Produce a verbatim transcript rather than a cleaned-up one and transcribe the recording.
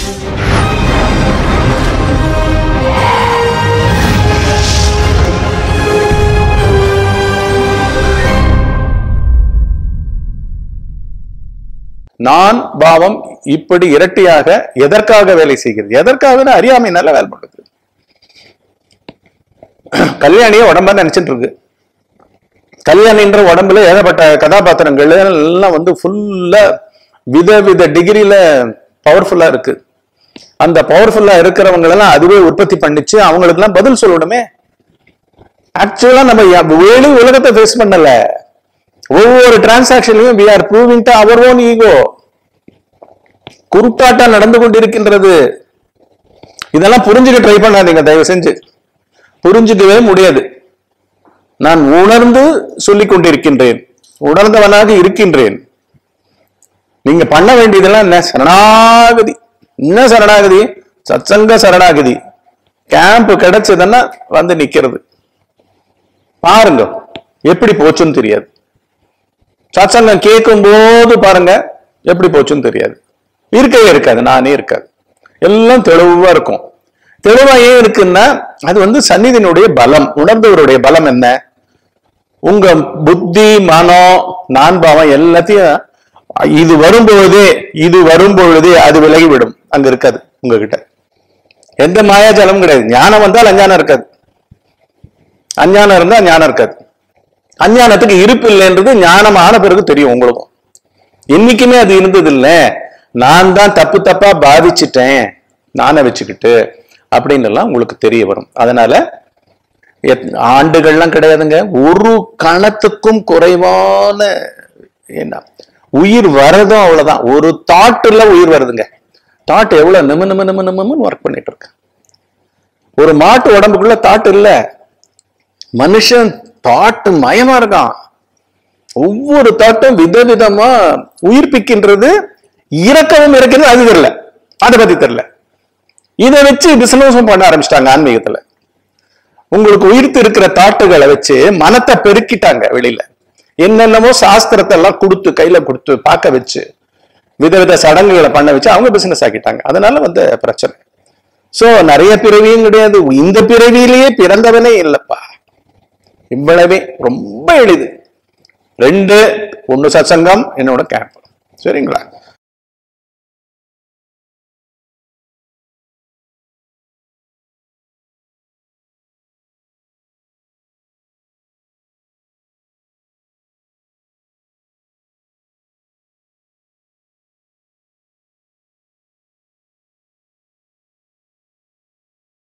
நான் பாவம் இப்படி இரட்டியாக எதற்காக வேலை செய்கிறது? எதற்காக? அறியாமை நல்ல வேலை பண்ணுது. கல்யாணிய உடம்பா நினைச்சிட்டு இருக்கு. கல்யாணின்ற உடம்புல ஏகப்பட்ட கதாபாத்திரங்கள் எல்லாம் வந்து ஃபுல்லா விதவித டிகிரியில பவர்ஃபுல்லா இருக்கு. அந்த பவர்ஃபுல்லா இருக்கிறவங்க எல்லாம் அதுவே உற்பத்தி பண்ணிச்சு, அவங்களுக்கு எல்லாம் பதில் சொல்லணுமே. ஆக்சுவலா நம்ம வேலு உலகத்தை ஃபேஸ் பண்ணல. ஒவ்வொரு டிரான்சாக்ஷன்லையும் we are proving to our own ego. குறுப்பாட்டா நடந்து கொண்டிருக்கின்றது. இதெல்லாம் புரிஞ்சுக்க ட்ரை பண்ணாதீங்க தயவு செஞ்சு. புரிஞ்சுக்கவே முடியாது. நான் உணர்ந்து சொல்லிக் கொண்டிருக்கின்றேன், உணர்ந்தவனாக இருக்கின்றேன். நீங்க பண்ண வேண்டியதெல்லாம் என்ன? சரணாகதி. என்ன சரணாகதி? சத்சங்க சரணாகதி. கேம்ப் கிடைச்சதுன்னா வந்து நிக்கிறது. பாருங்க எப்படி போச்சுன்னு தெரியாது. சத்சங்கம் கேட்கும் போது பாருங்க எப்படி போச்சுன்னு தெரியாது. இருக்கவே இருக்காது, நானே இருக்காது. எல்லாம் தெளிவா இருக்கும். தெளிவா ஏன் இருக்குன்னா அது வந்து சந்நிதியினுடைய பலம். உணர்ந்தவருடைய பலம் என்ன? உங்க புத்தி, மனம், நான் பாவம் எல்லாத்தையும் இது வரும்பொழுதே இது வரும்பொழுதே அது விலகிவிடும். அங்க இருக்காது உங்ககிட்ட. எந்த மாயாஜாலமும் கிடையாது. ஞானம் வந்தால் அஞ்ஞானம் இருக்காது, அஞ்ஞானம் இருந்தா ஞானம் இருக்காது. அஞ்ஞானத்துக்கு இருப்பு இல்லைன்றது ஞானம் ஆன பிறகு தெரியும் உங்களுக்கும். என்னைக்குமே அது இருந்தது இல்லை. நான் தான் தப்பு தப்பா பாதிச்சுட்டேன் நானை வச்சுக்கிட்டு அப்படின்னு எல்லாம் உங்களுக்கு தெரிய வரும். அதனால ஆண்டுகள்லாம் கிடையாதுங்க. ஒரு கணத்துக்கும் குறைவான என்ன உயிர் வரதும் அவ்வளவுதான். ஒரு தாட்டுல உயிர் வருதுங்க. தாட் எவ்வளவு நிம நிம நிம நிமன்னு ஒர்க் பண்ணிட்டு இருக்கு. ஒரு மாட்டு உடம்புக்குள்ள தாட் இல்ல. மனுஷன் தாட்டு மயமா இருக்கான். ஒவ்வொரு தாட்டும் விதவிதமா உயிர்ப்பிக்கின்றது. இறக்கவும் இருக்கிறது. அது தெரியல, அதை பத்தி தெரியல. இதை வச்சு பிசினஸும் பண்ண ஆரம்பிச்சிட்டாங்க ஆன்மீகத்துல. உங்களுக்கு உயிர்த்து இருக்கிற தாட்டுகளை வச்சு மனத்தை பெருக்கிட்டாங்க. வெளியில என்னென்னமோ சாஸ்திரத்தை எல்லாம் கொடுத்து கையில கொடுத்து பார்க்க வச்சு விதவித சடங்குகளை பண்ண வச்சு அவங்க பிசினஸ் ஆக்கிட்டாங்க. அதனால வந்து பிரச்சனை. சோ நிறைய பிறவியும் கிடையாது. இந்த பிறவியிலேயே பிறந்தவனே இல்லப்பா. இவ்வளவே ரொம்ப எளிது. ரெண்டு ஒண்ணு சத்சங்கம், என்னோட கேம்ப். சரிங்களா?